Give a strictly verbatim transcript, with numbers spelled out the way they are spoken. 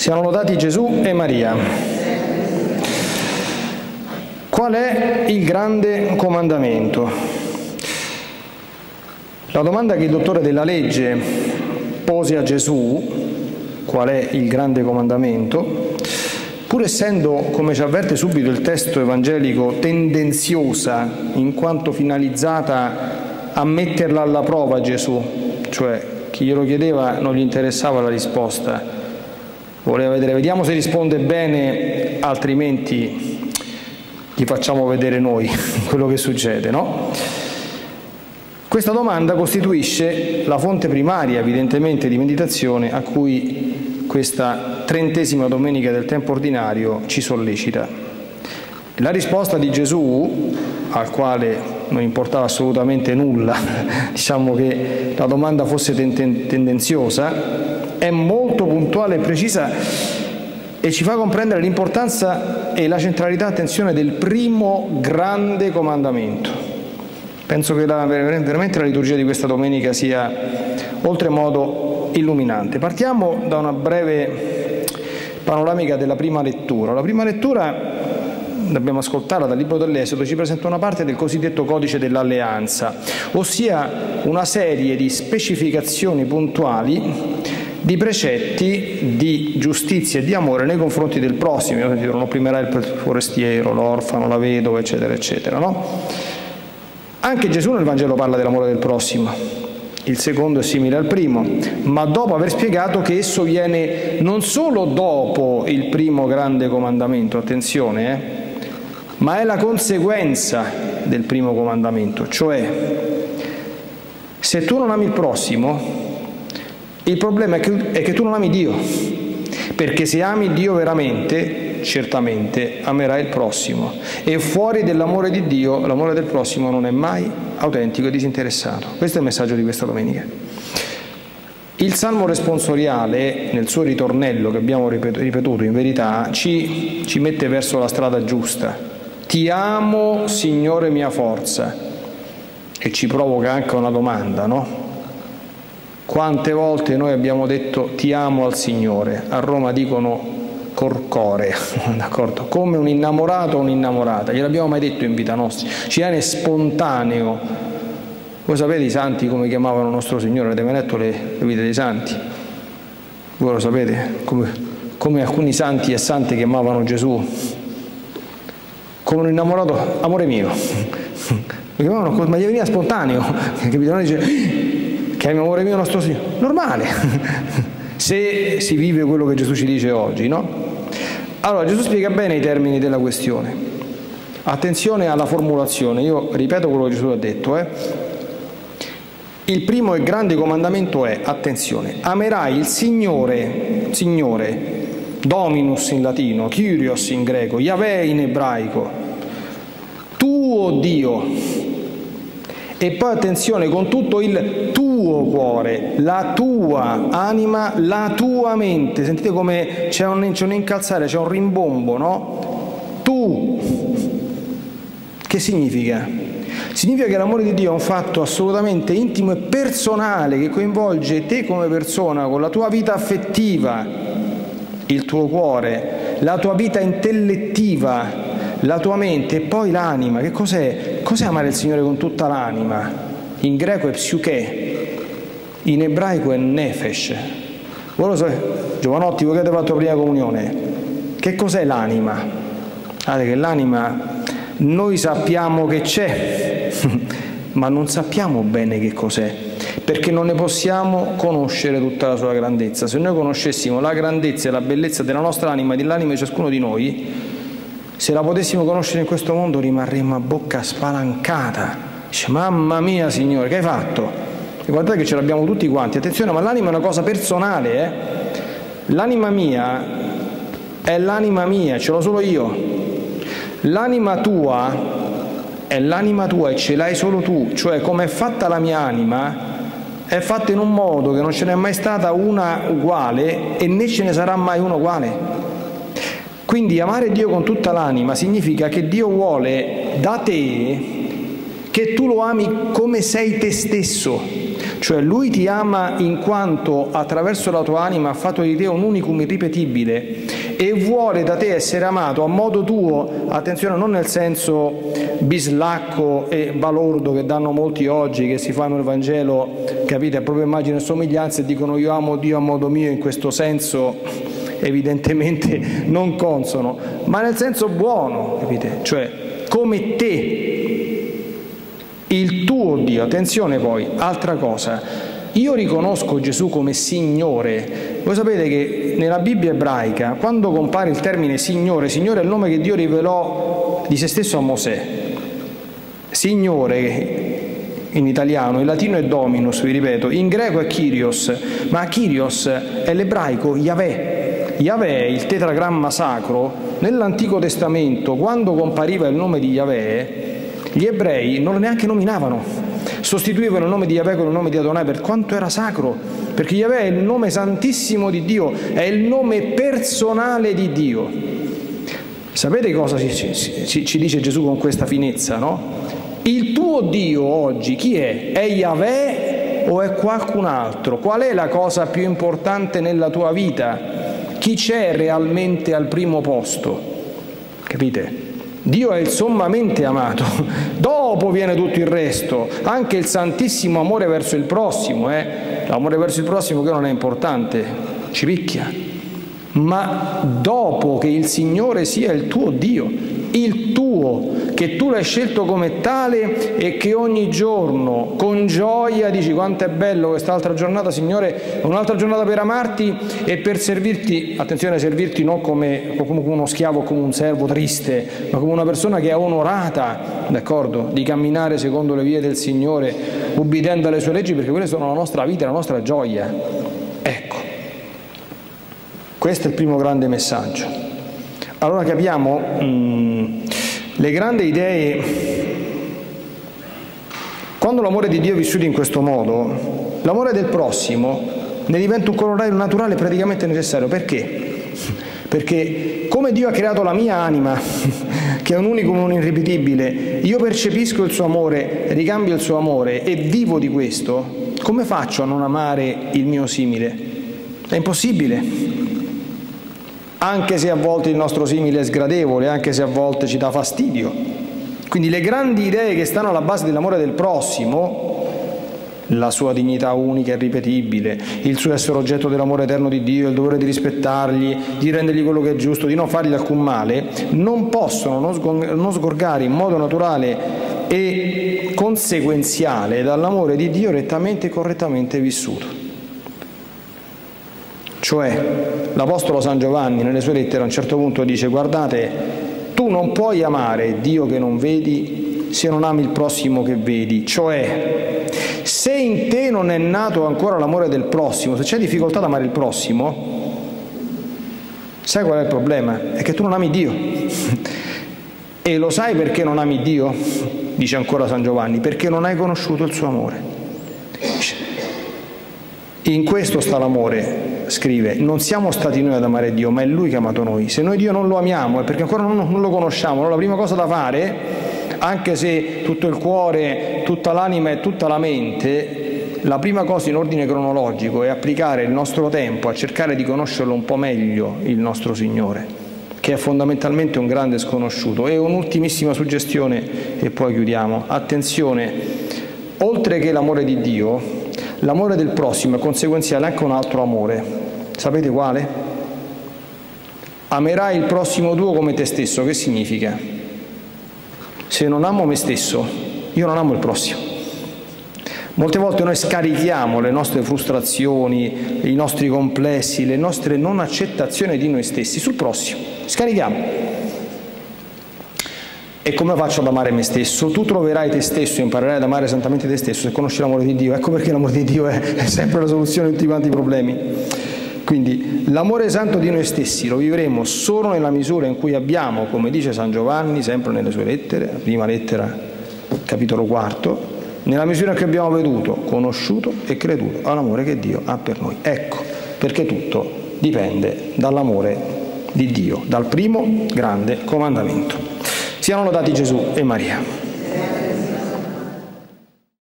Siano lodati Gesù e Maria. Qual è il grande comandamento? La domanda che il dottore della legge pose a Gesù, qual è il grande comandamento, pur essendo, come ci avverte subito il testo evangelico, tendenziosa in quanto finalizzata a metterla alla prova Gesù, cioè chi glielo chiedeva non gli interessava la risposta, voleva vedere, vediamo se risponde bene, altrimenti gli facciamo vedere noi quello che succede, no? Questa domanda costituisce la fonte primaria, evidentemente, di meditazione a cui questa trentesima domenica del tempo ordinario ci sollecita. La risposta di Gesù, al quale non importava assolutamente nulla, diciamo che la domanda fosse ten- tendenziosa, è molto puntuale e precisa e ci fa comprendere l'importanza e la centralità, attenzione, del primo grande comandamento. Penso che la, veramente la liturgia di questa domenica sia oltremodo illuminante. Partiamo da una breve panoramica della prima lettura. La prima lettura, l'abbiamo ascoltata dal libro dell'Esodo, ci presenta una parte del cosiddetto codice dell'alleanza, ossia una serie di specificazioni puntuali di precetti di giustizia e di amore nei confronti del prossimo. Io ho sentito: non opprimerai il forestiero, l'orfano, la vedova, eccetera, eccetera, no? Anche Gesù nel Vangelo parla dell'amore del prossimo. Il secondo è simile al primo, ma dopo aver spiegato che esso viene non solo dopo il primo grande comandamento, attenzione, eh, ma è la conseguenza del primo comandamento, cioè se tu non ami il prossimo, il problema è che, è che tu non ami Dio, perché se ami Dio veramente, certamente amerai il prossimo, e fuori dell'amore di Dio, l'amore del prossimo non è mai autentico e disinteressato. Questo è il messaggio di questa domenica. Il Salmo responsoriale, nel suo ritornello che abbiamo ripetuto, in verità, ci, ci mette verso la strada giusta. Ti amo, Signore mia forza, e ci provoca anche una domanda, no? Quante volte noi abbiamo detto ti amo al Signore? A Roma dicono corcore, d'accordo? Come un innamorato o un'innamorata. Gliel'abbiamo mai detto in vita nostra? Ci viene spontaneo. Voi sapete i santi come chiamavano nostro Signore? Avete mai letto le, le vite dei santi? Voi lo sapete? Come, come alcuni santi e sante chiamavano Gesù? Come un innamorato, amore mio. Ma gli veniva spontaneo, capito? Non dice che è amore mio nostro Signore, normale, se si vive quello che Gesù ci dice oggi, no? Allora, Gesù spiega bene i termini della questione. Attenzione alla formulazione, io ripeto quello che Gesù ha detto, eh. Il primo e grande comandamento è, attenzione, amerai il Signore, Signore, Dominus in latino, Kyrios in greco, Yahweh in ebraico, tuo Dio. E poi attenzione, con tutto il tuo cuore, la tua anima, la tua mente. Sentite come c'è un, c'è un incalzare, c'è un rimbombo, no? Tu. Che significa? Significa che l'amore di Dio è un fatto assolutamente intimo e personale che coinvolge te come persona, con la tua vita affettiva, il tuo cuore, la tua vita intellettiva, la tua mente e poi l'anima. Che cos'è? Cos'è amare il Signore con tutta l'anima? In greco è psyche, in ebraico è nefesh. Voi lo sapete, giovanotti, voi che avete fatto la prima comunione, che cos'è l'anima? Guardate che l'anima noi sappiamo che c'è, ma non sappiamo bene che cos'è, perché non ne possiamo conoscere tutta la sua grandezza. Se noi conoscessimo la grandezza e la bellezza della nostra anima e dell'anima di ciascuno di noi, se la potessimo conoscere in questo mondo, rimarremmo a bocca spalancata. Dice: mamma mia Signore, che hai fatto? E guardate che ce l'abbiamo tutti quanti. Attenzione, ma l'anima è una cosa personale, eh? L'anima mia è l'anima mia, ce l'ho solo io. L'anima tua è l'anima tua e ce l'hai solo tu. Cioè, come è fatta la mia anima, è fatta in un modo che non ce n'è mai stata una uguale e né ce ne sarà mai una uguale. Quindi amare Dio con tutta l'anima significa che Dio vuole da te che tu lo ami come sei te stesso, Cioè Lui ti ama in quanto attraverso la tua anima ha fatto di te un unicum irripetibile e vuole da te essere amato a modo tuo, attenzione, non nel senso bislacco e balordo che danno molti oggi, che si fanno il Vangelo, capite, a propria immagine e somiglianza e dicono io amo Dio a modo mio, in questo senso evidentemente non consono, ma nel senso buono, capite? Cioè come te, il tuo Dio. Attenzione poi, altra cosa, io riconosco Gesù come Signore. Voi sapete che nella Bibbia ebraica, quando compare il termine Signore, Signore è il nome che Dio rivelò di se stesso a Mosè. Signore in italiano, in latino è Dominus, vi ripeto, in greco è Kyrios, ma Kyrios è l'ebraico Yahweh. Yahweh, il tetragramma sacro, nell'Antico Testamento, quando compariva il nome di Yahweh, gli ebrei non lo neanche nominavano, sostituivano il nome di Yahweh con il nome di Adonai per quanto era sacro, perché Yahweh è il nome santissimo di Dio, è il nome personale di Dio. Sapete cosa ci, ci, ci dice Gesù con questa finezza, no? Il tuo Dio oggi chi è? È Yahweh o è qualcun altro? Qual è la cosa più importante nella tua vita? Chi c'è realmente al primo posto? Capite? Dio è il sommamente amato, dopo viene tutto il resto, anche il santissimo amore verso il prossimo, eh? L'amore verso il prossimo che non è importante, ci picchia, ma dopo che il Signore sia il tuo Dio, il tuo, che tu l'hai scelto come tale e che ogni giorno con gioia dici quanto è bello quest'altra giornata, Signore, un'altra giornata per amarti e per servirti, attenzione, servirti non come, come uno schiavo o come un servo triste, ma come una persona che è onorata, d'accordo, di camminare secondo le vie del Signore, ubbidendo alle sue leggi, perché quelle sono la nostra vita, la nostra gioia. Ecco, questo è il primo grande messaggio. Allora capiamo mh, le grandi idee. Quando l'amore di Dio è vissuto in questo modo, l'amore del prossimo ne diventa un corollario naturale praticamente necessario. Perché? Perché come Dio ha creato la mia anima, che è un unicum, un irripetibile, io percepisco il suo amore, ricambio il suo amore e vivo di questo, come faccio a non amare il mio simile? È impossibile. Anche se a volte il nostro simile è sgradevole, anche se a volte ci dà fastidio. Quindi le grandi idee che stanno alla base dell'amore del prossimo, la sua dignità unica e irripetibile, il suo essere oggetto dell'amore eterno di Dio, il dovere di rispettargli, di rendergli quello che è giusto, di non fargli alcun male, non possono non sgorgare in modo naturale e conseguenziale dall'amore di Dio rettamente e correttamente vissuto. Cioè, l'Apostolo San Giovanni nelle sue lettere a un certo punto dice: guardate, tu non puoi amare Dio che non vedi se non ami il prossimo che vedi. Cioè, se in te non è nato ancora l'amore del prossimo, se c'è difficoltà ad amare il prossimo, sai qual è il problema? È che tu non ami Dio. E lo sai perché non ami Dio? Dice ancora San Giovanni, perché non hai conosciuto il suo amore. In questo sta l'amore, scrive, non siamo stati noi ad amare Dio, ma è Lui che ha amato noi. Se noi Dio non lo amiamo è perché ancora non, non lo conosciamo. Allora la prima cosa da fare, anche se tutto il cuore, tutta l'anima e tutta la mente, la prima cosa in ordine cronologico è applicare il nostro tempo a cercare di conoscerlo un po' meglio, il nostro Signore, che è fondamentalmente un grande sconosciuto. E un'ultimissima suggestione e poi chiudiamo. Attenzione, oltre che l'amore di Dio, l'amore del prossimo è conseguenziale anche un altro amore. Sapete quale? Amerai il prossimo tuo come te stesso. Che significa? Se non amo me stesso, io non amo il prossimo. Molte volte noi scarichiamo le nostre frustrazioni, i nostri complessi, le nostre non accettazioni di noi stessi sul prossimo. Scarichiamo. E come faccio ad amare me stesso? Tu troverai te stesso, imparerai ad amare santamente te stesso se conosci l'amore di Dio. Ecco perché l'amore di Dio è, è sempre la soluzione a tutti quanti i problemi. Quindi l'amore santo di noi stessi lo vivremo solo nella misura in cui abbiamo, come dice San Giovanni, sempre nelle sue lettere, prima lettera, capitolo quarto, nella misura in cui abbiamo veduto, conosciuto e creduto all'amore che Dio ha per noi. Ecco perché tutto dipende dall'amore di Dio, dal primo grande comandamento. Siano lodati Gesù e Maria.